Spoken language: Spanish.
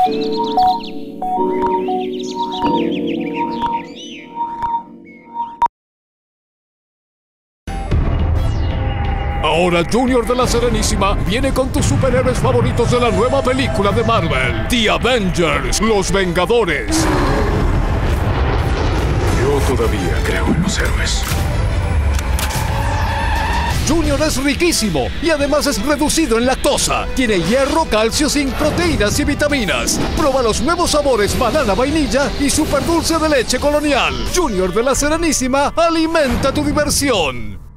Ahora Junior de la Serenísima viene con tus superhéroes favoritos de la nueva película de Marvel, The Avengers, Los Vengadores. Yo todavía creo en los héroes. Junior es riquísimo y además es reducido en lactosa. Tiene hierro, calcio, zinc, proteínas y vitaminas. Prueba los nuevos sabores banana, vainilla y super dulce de leche colonial. Junior de la Serenísima alimenta tu diversión.